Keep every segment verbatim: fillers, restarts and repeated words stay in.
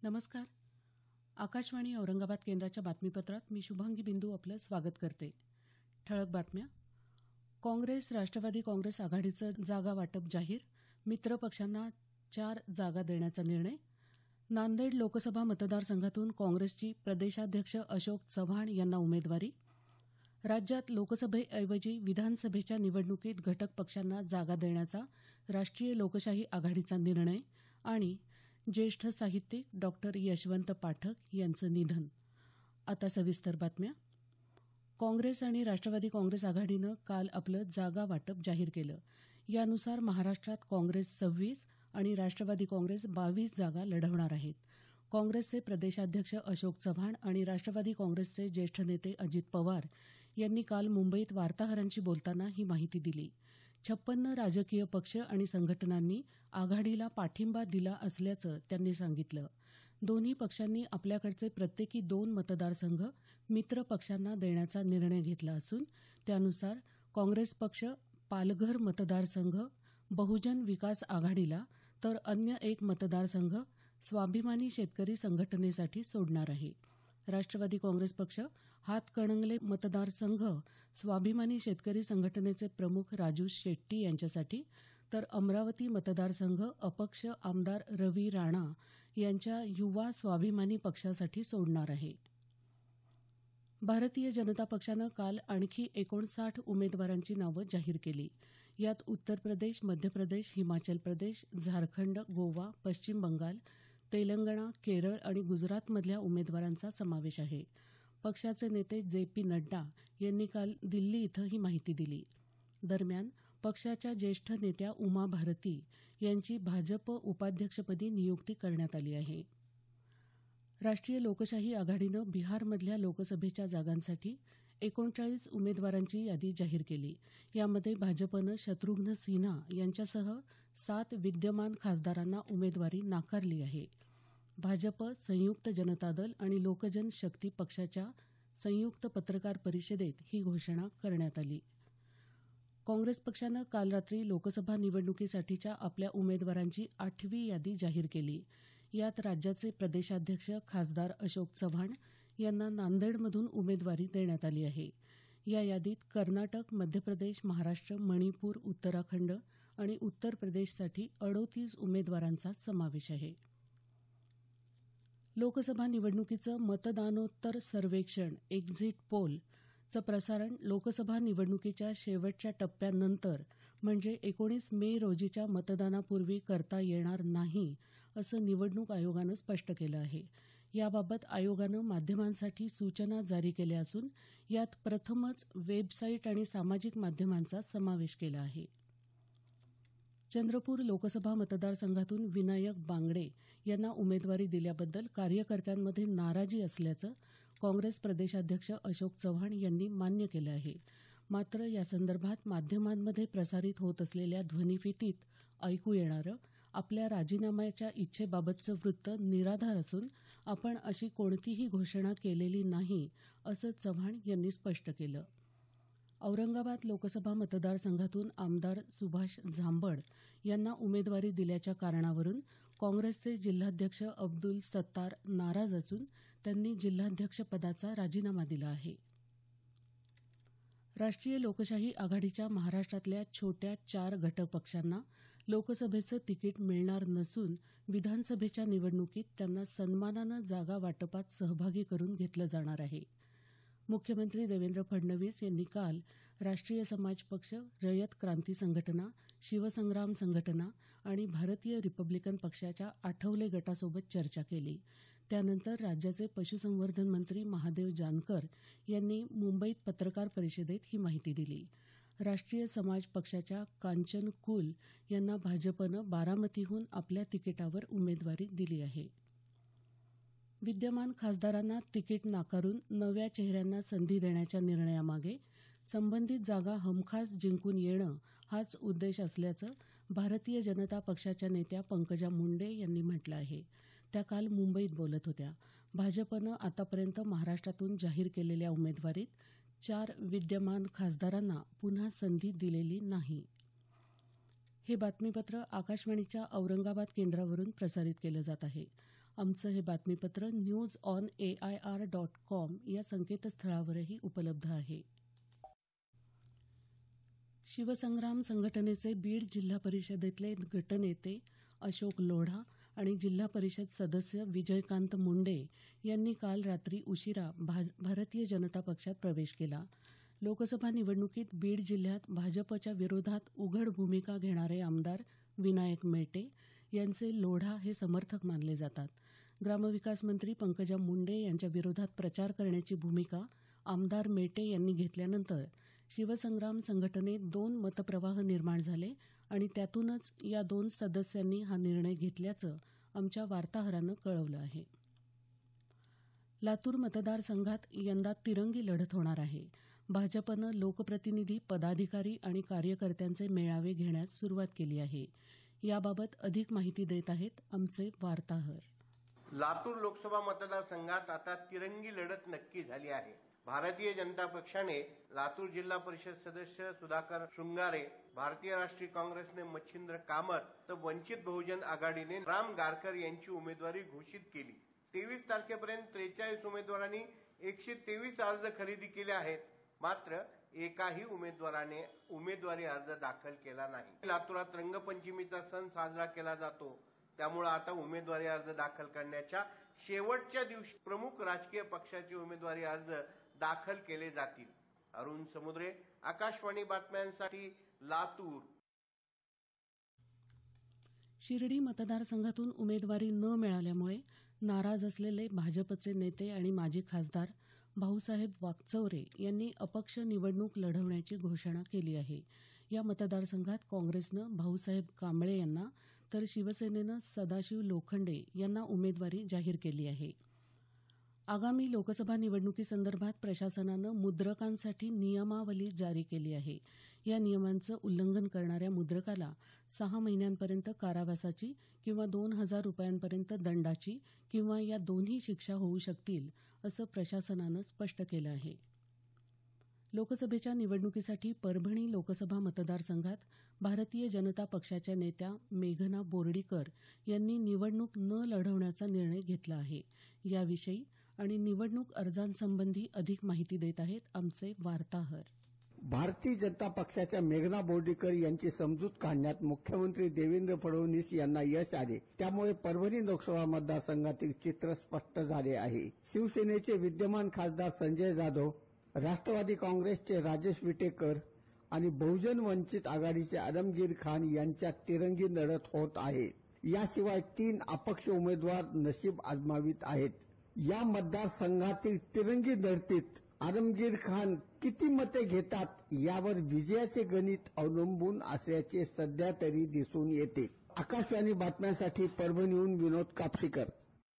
नमस्कार. आकाशवाणी औरंगाबाद केंद्राच्या बातमीपत्रात मी शुभांगी बिंदू आपलं स्वागत करते. ठळक बातम्या. काँग्रेस राष्ट्रवादी काँग्रेस आघाडीचं जागा वाटप जाहीर. मित्र पक्षांना चार जागा देण्याचा निर्णय. नांदेड लोकसभा मतदारसंघातून काँग्रेसची प्रदेशाध्यक्ष अशोक चव्हाण यांना उमेदवारी. राज्यात लोकसभेऐवजी विधानसभेच्या निवडणुकीत घटक पक्षांना जागा देण्याचा राष्ट्रीय लोकशाही आघाडीचा निर्णय. आणि ज्येष्ठ साहित्यिक डॉक्टर यशवंत पाठक यांचं निधन. आता सविस्तर बातम्या. काँग्रेस आणि राष्ट्रवादी काँग्रेस आघाडीनं काल आपलं जागा वाटप जाहीर केलं. यानुसार महाराष्ट्रात काँग्रेस सव्वीस आणि राष्ट्रवादी काँग्रेस बावीस जागा लढवणार आहेत. काँग्रेसचे प्रदेशाध्यक्ष अशोक चव्हाण आणि राष्ट्रवादी काँग्रेसचे ज्येष्ठ नेते अजित पवार यांनी काल मुंबईत वार्ताहरांशी बोलताना ही माहिती दिली. छप्पन्न राजकीय पक्ष आणि संघटनांनी आघाडीला पाठिंबा दिला असल्याचं त्यांनी सांगितलं. दोन्ही पक्षांनी आपल्याकडचे प्रत्येकी दोन मतदारसंघ मित्र पक्षांना देण्याचा निर्णय घेतला असून त्यानुसार काँग्रेस पक्ष पालघर मतदारसंघ बहुजन विकास आघाडीला तर अन्य एक मतदारसंघ स्वाभिमानी शेतकरी संघटनेसाठी सोडणार आहे. राष्ट्रवादी काँग्रेस पक्ष हातकणंगले मतदारसंघ स्वाभिमानी शेतकरी संघटनेचे प्रमुख राजू शेट्टी यांच्यासाठी तर अमरावती मतदारसंघ अपक्ष आमदार रवी राणा यांच्या युवा स्वाभिमानी पक्षासाठी सोडणार आहे. भारतीय जनता पक्षानं काल आणखी एकोणसाठ उमेदवारांची नावं जाहीर केली. यात उत्तर प्रदेश, मध्य प्रदेश, हिमाचल प्रदेश, झारखंड, गोवा, पश्चिम बंगाल, तेलंगणा, केरळ आणि गुजरातमधल्या उमेदवारांचा समावेश आहे. पक्षाचे नेते जे पी नड्डा यांनी काल दिल्ली इथं ही माहिती दिली. दरम्यान पक्षाच्या ज्येष्ठ नेत्या उमा भारती यांची भाजप उपाध्यक्षपदी नियुक्ती करण्यात आली आहे. राष्ट्रीय लोकशाही आघाडीनं बिहारमधल्या लोकसभेच्या जागांसाठी एकोणचाळीस उमेदवारांची यादी जाहीर केली. यामध्ये भाजपनं शत्रुघ्न सिन्हा यांच्यासह सात विद्यमान खासदारांना उमेदवारी नाकारली आहे. भाजप, संयुक्त जनता दल आणि लोकजन शक्ती पक्षाच्या संयुक्त पत्रकार परिषदेत ही घोषणा करण्यात आली. काँग्रेस पक्षानं काल रात्री लोकसभा निवडणुकीसाठीच्या आपल्या उमेदवारांची आठवी यादी जाहीर केली. यात राज्याचे प्रदेशाध्यक्ष खासदार अशोक चव्हाण यांना नांदेडमधून उमेदवारी देण्यात आली आहे. या यादीत कर्नाटक, मध्य प्रदेश, महाराष्ट्र, मणिपूर, उत्तराखंड आणि उत्तर प्रदेशसाठी अडोतीस उमेदवारांचा समावेश आहे. लोकसभा निवडणुकीचं मतदानोत्तर सर्वेक्षण एक्झिट पोल चं प्रसारण लोकसभा निवडणुकीच्या शेवटच्या टप्प्यानंतर म्हणजे एकोणीस मे रोजीच्या मतदानापूर्वी करता येणार नाही असं निवडणूक आयोगानं स्पष्ट केलं आहे. याबाबत आयोगानं माध्यमांसाठी सूचना जारी केल्या असून यात प्रथमच वेबसाईट आणि सामाजिक माध्यमांचा समावेश केला आहे. चंद्रपूर लोकसभा मतदारसंघातून विनायक बांगडे यांना उमेदवारी दिल्याबद्दल कार्यकर्त्यांमध्ये नाराजी असल्याचं काँग्रेस प्रदेशाध्यक्ष अशोक चव्हाण यांनी मान्य केलं आहे. मात्र यासंदर्भात माध्यमांमध्ये प्रसारित होत असलेल्या ध्वनिफितीत ऐकू येणारं आपल्या राजीनाम्याच्या इच्छेबाबतचं वृत्त निराधार असून आपण अशी कोणतीही घोषणा केलेली नाही असं चव्हाण यांनी स्पष्ट केलं. औरंगाबाद लोकसभा मतदारसंघातून आमदार सुभाष झांबड यांना उमेदवारी दिल्याच्या कारणावरून काँग्रेसचे जिल्हाध्यक्ष अब्दुल सत्तार नाराज असून त्यांनी जिल्हाध्यक्षपदाचा राजीनामा दिला आहे. राष्ट्रीय लोकशाही आघाडीच्या महाराष्ट्रातल्या छोट्या चार घटक पक्षांना लोकसभेचं तिकीट मिळणार नसून विधानसभेच्या निवडणुकीत त्यांना सन्मानानं जागा वाटपात सहभागी करून घेतलं जाणार आहे. मुख्यमंत्री देवेंद्र फडणवीस यांनी काल राष्ट्रीय समाज पक्ष, रयत क्रांती संघटना, शिवसंग्राम संघटना आणि भारतीय रिपब्लिकन पक्षाच्या आठवले गटासोबत चर्चा केली. त्यानंतर राज्याचे पशुसंवर्धन मंत्री महादेव जानकर यांनी मुंबईत पत्रकार परिषदेत ही माहिती दिली. राष्ट्रीय समाज पक्षाच्या कांचन कुल यांना भाजपनं बारामतीहून आपल्या तिकिटावर उमेदवारी दिली आहे. विद्यमान खासदारांना तिकीट नाकारून नव्या चेहऱ्यांना संधी देण्याच्या निर्णयामागे संबंधित जागा हमखास जिंकून येणं हाच उद्देश असल्याचं भारतीय जनता पक्षाच्या नेत्या पंकजा मुंडे यांनी म्हटलं आहे. त्या काल मुंबईत बोलत होत्या. भाजपनं आतापर्यंत महाराष्ट्रातून जाहीर केलेल्या उमेदवारीत चार विद्यमान खासदारांना पुन्हा संधी दिलेली नाही. हे बातमीपत्र आकाशवाणीच्या औरंगाबाद केंद्रावरून प्रसारित केलं जात आहे. आमचं हे बातमीपत्र news on A I R dot com या संकेतस्थळावरही उपलब्ध आहे. शिवसंग्राम संघटनेचे बीड जिल्हा परिषदेतले गटनेते अशोक लोढा आणि जिल्हा परिषद सदस्य विजयकांत मुंडे यांनी काल रात्री उशिरा भा भारतीय जनता पक्षात प्रवेश केला. लोकसभा निवडणुकीत बीड जिल्ह्यात भाजपच्या विरोधात उघड भूमिका घेणारे आमदार विनायक मेटे यांचे लोढा हे समर्थक मानले जातात. ग्रामविकास मंत्री पंकजा मुंडे यांच्या विरोधात प्रचार करण्याची भूमिका आमदार मेटे यांनी घेतल्यानंतर शिवसंग्राम संघटनेत दोन मतप्रवाह निर्माण झाले आणि त्यातूनच या दोन सदस्यांनी हा निर्णय घेतल्याचं आमच्या वार्ताहरानं कळवलं आहे. लातूर मतदारसंघात यंदा तिरंगी लढत होणार आहे. भाजपनं लोकप्रतिनिधी, पदाधिकारी आणि कार्यकर्त्यांचे मेळावे घेण्यास सुरुवात केली आहे. याबाबत अधिक माहिती देत आहेत आमचे वार्ताहर. लातूर लोकसभा मतदारसंघात आता तिरंगी लढत नक्की झाली आहे. भारतीय जनता पक्षाने लातूर जिल्हा परिषद सदस्य सुधाकर शृंगारे, भारतीय राष्ट्रीय काँग्रेसने मच्छिंद्र कामत तर वंचित बहुजन आघाडीने राम गारकर यांची उमेदवारी घोषित केली. तेवीस तारखेपर्यंत त्रेचाळीस उमेदवारांनी एकशे तेवीस अर्ज खरेदी केले आहेत. मात्र एकाही उमेदवाराने उमेदवारी अर्ज दाखल केला नाही. लातूरात रंगपंचमीचा सण साजरा केला जातो. त्यामुळे आता उमेदवारी अर्ज दाखल करण्याच्या शेवटच्या दिवशी प्रमुख राजकीय पक्षाचे उमेदवारी अर्ज दाखल केले जातील. अरुण समुद्रे, आकाशवाणी बातम्यांसाठी लातूर. शिर्डी मतदारसंघातून उमेदवारी न मिळाल्यामुळे नाराज असलेले भाजपचे नेते आणि माजी खासदार भाऊसाहेब वाकचौरे यांनी अपक्ष निवडणूक लढवण्याची घोषणा केली आहे. या मतदारसंघात काँग्रेसनं भाऊसाहेब कांबळे यांना तर शिवसेनेनं सदाशिव लोखंडे यांना उमेदवारी जाहीर केली आहे. आगामी लोकसभा निवडणुकीसंदर्भात प्रशासनानं मुद्रकांसाठी नियमावली जारी केली आहे. या नियमांचं उल्लंघन करणाऱ्या मुद्रकाला सहा महिन्यांपर्यंत कारावासाची किंवा दोन हजार रुपयांपर्यंत दंडाची किंवा या दोन्ही शिक्षा होऊ शकतील असं प्रशासनानं स्पष्ट केलं आहे. लोकसभेच्या निवडणुकीसाठी परभणी लोकसभा मतदारसंघात भारतीय जनता पक्षाच्या नेत्या मेघना बोर्डीकर यांनी निवडणूक न लढवण्याचा निर्णय घेतला आहे. याविषयी आणि निवडणूक अर्जांसंबंधी अधिक माहिती देत आहेत आमचे वार्ताहर. भारतीय जनता पक्षाच्या मेघना बोर्डीकर यांची समजूत काढण्यात मुख्यमंत्री देवेंद्र फडणवीस यांना यश आले. त्यामुळे परभणी लोकसभा मतदारसंघातील चित्र स्पष्ट झाले आहे. शिवसेनेचे विद्यमान खासदार संजय जाधव, राष्ट्रवादी काँग्रेसचे राजेश विटेकर आणि बहुजन वंचित आघाडीचे आलमगीर खान यांच्यात तिरंगी लढत होत आहे. याशिवाय तीन अपक्ष उमेदवार नशीब आजमावित आहेत. या मतदारसंघातील तिरंगी लढतीत आलमगीर खान किती मते घेतात यावर विजयाचे गणित अवलंबून असल्याचे सध्या तरी दिसून येते. आकाशवाणी बातम्यांसाठी परभणीहून विनोद कापसीकर.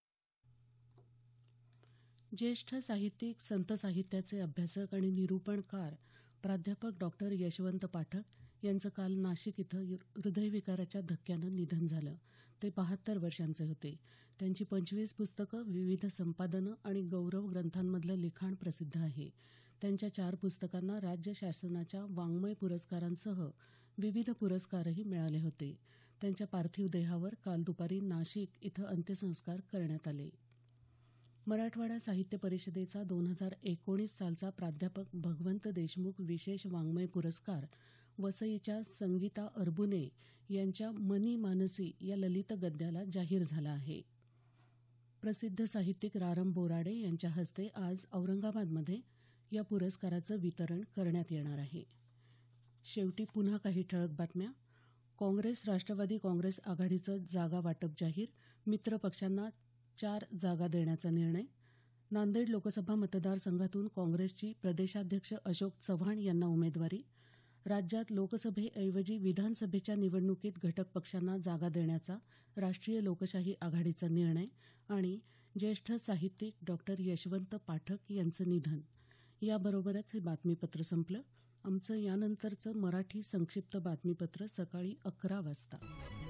ज्येष्ठ साहित्यिक, संत साहित्याचे अभ्यासक आणि निरूपणकार प्राध्यापक डॉक्टर यशवंत पाठक यांचं काल नाशिक इथं हृदयविकाराच्या धक्क्यानं निधन झालं. ते बहात्तर वर्षांचे होते. त्यांची पंचवीस पुस्तकं, विविध संपादनं आणि गौरव ग्रंथांमधलं लिखाण प्रसिद्ध आहे. त्यांच्या चार पुस्तकांना राज्य शासनाच्या वाङ्मय पुरस्कारांसह विविध पुरस्कारही मिळाले होते. त्यांच्या पार्थिव देहावर काल दुपारी नाशिक इथं अंत्यसंस्कार करण्यात आले. मराठवाडा साहित्य परिषदेचा दोन हजार एकोणीस सालचा प्राध्यापक भगवंत देशमुख विशेष वाङ्मय पुरस्कार वसईच्या संगीता अरबुने यांच्या मनी मानसी या ललित गद्याला जाहीर झाला आहे. प्रसिद्ध साहित्यिक रारम बोराडे यांच्या हस्ते आज औरंगाबादमध्ये या पुरस्काराचं वितरण करण्यात येणार आहे. शेवटी पुन्हा काही ठळक बातम्या. काँग्रेस राष्ट्रवादी काँग्रेस आघाडीचं जागा वाटप जाहीर. मित्र पक्षांना चार जागा देण्याचा निर्णय. नांदेड लोकसभा मतदारसंघातून काँग्रेसची प्रदेशाध्यक्ष अशोक चव्हाण यांना उमेदवारी. राज्यात लोकसभेऐवजी विधानसभेच्या निवडणुकीत घटक पक्षांना जागा देण्याचा राष्ट्रीय लोकशाही आघाडीचा निर्णय. आणि ज्येष्ठ साहित्यिक डॉक्टर यशवंत पाठक यांचं निधन. याबरोबरच हे बातमीपत्र संपलं. आमचं यानंतरचं मराठी संक्षिप्त बातमीपत्र सकाळी अकरा वाजता.